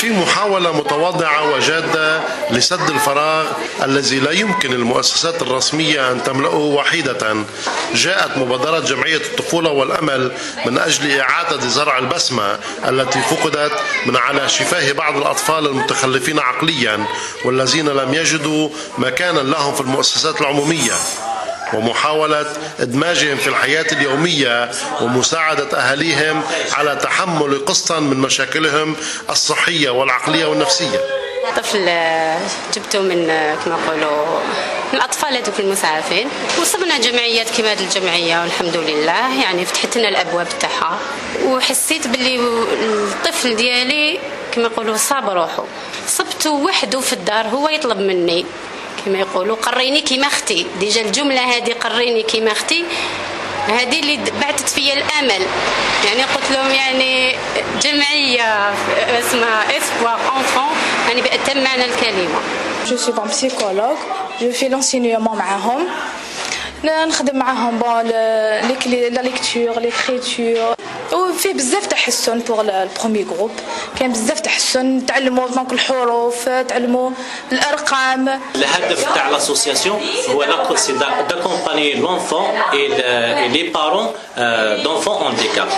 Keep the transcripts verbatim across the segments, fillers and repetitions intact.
في محاولة متواضعة وجادة لسد الفراغ الذي لا يمكن المؤسسات الرسمية أن تملأه وحيدة، جاءت مبادرة جمعية الطفولة والأمل من أجل إعادة زرع البسمة التي فقدت من على شفاه بعض الأطفال المتخلفين عقليا والذين لم يجدوا مكانا لهم في المؤسسات العمومية، ومحاولة إدماجهم في الحياة اليومية ومساعدة أهاليهم على تحمل قسطا من مشاكلهم الصحية والعقلية والنفسية. طفل جبته من كما يقولوا من الأطفال هذوك المسعفين، وصبنا جمعيات كما هذه الجمعية والحمد لله، يعني فتحت لنا الأبواب تاعها، وحسيت باللي الطفل ديالي كما يقولوا صاب روحه، صبته وحده في الدار هو يطلب مني كما يقولوا قريني كيما اختي. ديجا الجمله هذه قريني كيما اختي هذه اللي بعثت فيا الامل، يعني قلت لهم يعني جمعيه اسمها اسبوار انفون يعني بأتم معنى الكلمه. جو سي بون بسيكولوج، جو في لونسينيومون معاهم، نخدم معاهم بون لا ليكتور ليكريتور، وفيه بزاف تحسن بوغ البروميي جروب، كاين بزاف تحسن، تعلموا دونك الحروف، تعلموا الارقام. الهدف تاع لاسوسياسيون هو سي داكومباني لونفون اي لي بارون دونفون هانديكابي.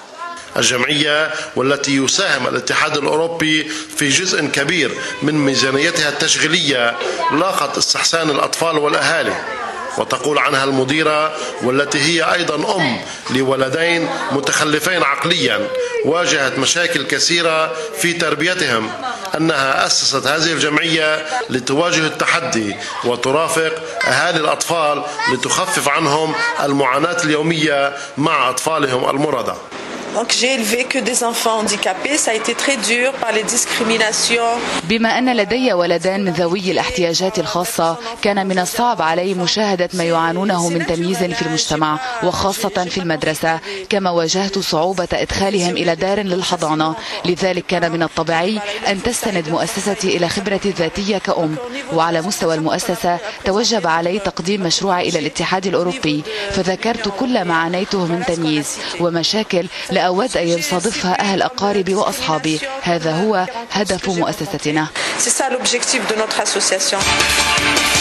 الجمعية والتي يساهم الاتحاد الأوروبي في جزء كبير من ميزانيتها التشغيلية لاقت استحسان الأطفال والأهالي، وتقول عنها المديرة والتي هي أيضا أم لولدين متخلفين عقليا واجهت مشاكل كثيرة في تربيتهم أنها أسست هذه الجمعية لتواجه التحدي وترافق أهالي الأطفال لتخفف عنهم المعاناة اليومية مع أطفالهم المرضى. Donc j'ai élevé que des enfants handicapés, ça a été très dur par les discriminations. بما أن لدي ولدان من ذوي الاحتياجات الخاصة، كان من الصعب علي مشاهدة ما يعانونه من تمييز في المجتمع وخاصة في المدرسة، كما واجهت صعوبة إدخالهم إلى دار للحضانة، لذلك كان من الطبيعي أن تستند مؤسستي إلى خبرتي الذاتية كأم. وعلى مستوى المؤسسة توجب علي تقديم مشروعي إلى الاتحاد الأوروبي، فذكرت كل ما عانيته من تمييز ومشاكل لا أود أن يصادفها أهل أقاربي وأصحابي. هذا هو هدف مؤسستنا. C'est ça l'objectif de notre association.